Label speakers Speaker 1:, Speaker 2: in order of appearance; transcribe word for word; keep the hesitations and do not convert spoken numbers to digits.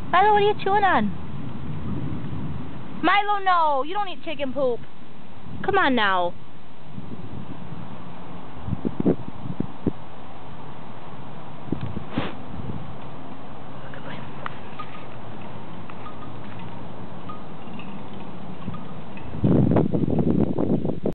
Speaker 1: Milo, what are you chewing on? Milo, no! You don't eat chicken poop. Come on now.